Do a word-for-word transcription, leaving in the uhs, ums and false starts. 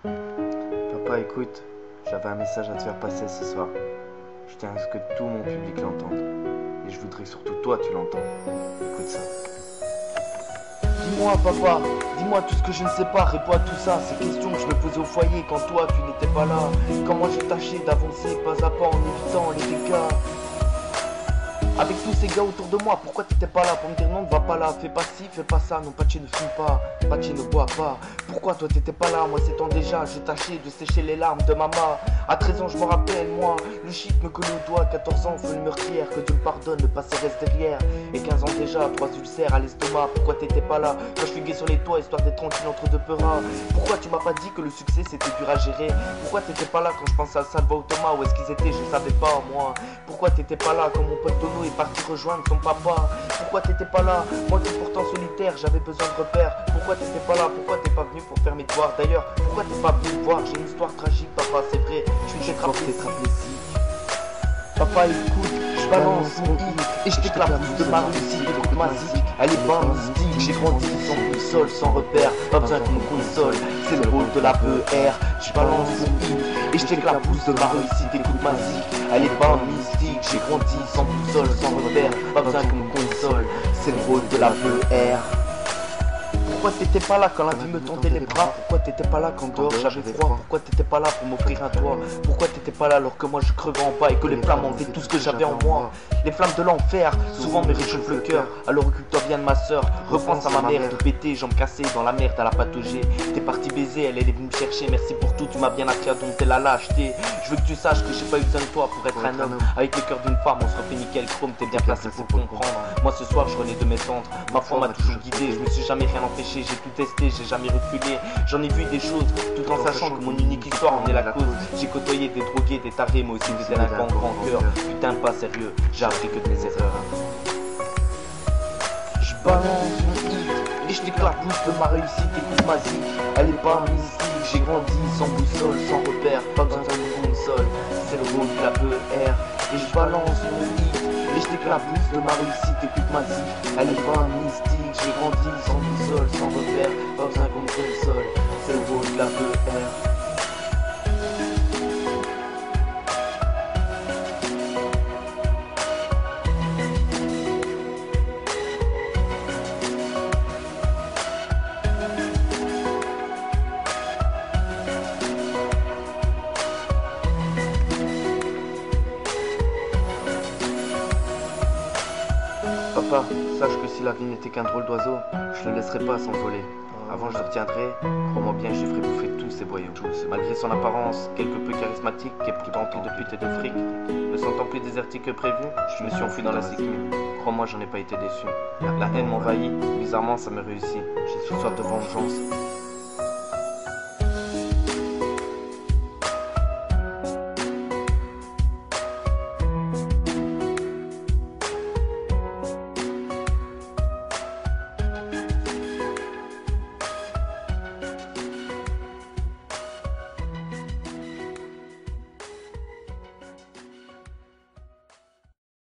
Papa, écoute, j'avais un message à te faire passer ce soir. Je tiens à ce que tout mon public l'entende. Et je voudrais que surtout toi tu l'entendes. Écoute ça. Dis-moi papa, dis-moi tout ce que je ne sais pas, réponds à tout ça, ces questions que je me posais au foyer quand toi tu n'étais pas là. Comment j'ai tâché d'avancer pas à pas en évitant les dégâts. Avec tous ces gars autour de moi, pourquoi t'étais pas là pour me dire non, ne va pas là, fais pas ci, fais pas ça, non, Pachi ne fume pas, Pachi ne boit pas. Pourquoi toi t'étais pas là, moi c'est temps déjà, je tâchais de sécher les larmes de maman. À treize ans je me rappelle, moi, le shit me collait au doigt, quatorze ans, feu une meurtrière, que Dieu me pardonne, le passé reste derrière. Et quinze ans déjà, trois ulcères à l'estomac, pourquoi t'étais pas là, quand je fuguais sur les toits, histoire d'être tranquille entre deux peuras. Pourquoi tu m'as pas dit que le succès c'était dur à gérer. Pourquoi t'étais pas là quand je pensais à Salva ou Thomas, où est-ce qu'ils étaient, je savais pas moi. Pourquoi t'étais pas là quand mon pote Tono est parti rejoindre son papa. Pourquoi t'étais pas là, moi qui pourtant solitaire, j'avais besoin de repères. Pourquoi t'étais pas là, pourquoi t'es pas venu pour faire mes devoirs. D'ailleurs, pourquoi t'es pas venu me voir, j'ai une histoire tragique papa, c'est vrai, je suis tétraplégique. Papa écoute, je balance mon hit et je t'éclabousse de ma réussite, écoute ma zik, elle est pas mystique, j'ai grandi sans boussole, sans repère, pas besoin qu'on me console, c'est le rôle de la B R, je balance mon hit et je t'éclabousse de ma réussite, écoute ma zik, elle est pas mystique, j'ai grandi sans boussole, sans repère, pas besoin qu'on me console, c'est le rôle de la B R. Pourquoi t'étais pas là quand la vie me tendait les bras? Pourquoi t'étais pas là quand dehors j'avais froid? Pourquoi t'étais pas là pour m'offrir un toit? Pourquoi t'étais pas là alors que moi je crevais en bas et que les flammes enlevaient tout ce que j'avais en moi? Les flammes de l'enfer, souvent me réchauffent le cœur. Alors occupe-toi bien de ma soeur, repense à ma mère tout pété, jambes cassées dans la merde à la patauger. T'es parti baiser, elle, elle est venue me chercher, merci pour tout, tu m'as bien appris à dompter la lâcheté. Je veux que tu saches que j'ai pas eu besoin de toi pour être un homme. Avec le cœur d'une femme, on se refait nickel chrome, t'es bien placé pour comprendre. Moi ce soir je renais de mes cendres, ma foi m'a toujours guidé, je me suis jamais rien empêché. J'ai tout testé, j'ai jamais reculé. J'en ai vu des choses, tout en sachant que mon unique histoire en est la cause. J'ai côtoyé des drogués, des tarés, mais aussi des délinquants grand cœur. Putain, pas sérieux, j'ai appris que de mes erreurs. Je balance mon hit et je t'éclabousse de ma réussite. Écoute ma zik, elle est pas mystique. J'ai grandi sans boussole, sans repère, pas besoin de console. C'est le rôle de la B R et je balance mon hit et je t'éclabousse de ma réussite. Écoute ma zik, elle est pas mystique. J'ai grandi sans boussole, sans repère, pas besoin qu'on me console, c'est le rôle de la B R. Papa, sache que si la vie n'était qu'un drôle d'oiseau, je ne le laisserai pas s'envoler. Avant je le retiendrai, crois-moi bien, je ferai bouffer tous ces boyaux. Malgré son apparence quelque peu charismatique et plus remplie de pute et de fric, me sentant plus désertique que prévu, je me suis enfui dans la sécu. Crois-moi, j'en ai pas été déçu. La haine m'envahit, bizarrement ça me réussit. J'ai soif de vengeance.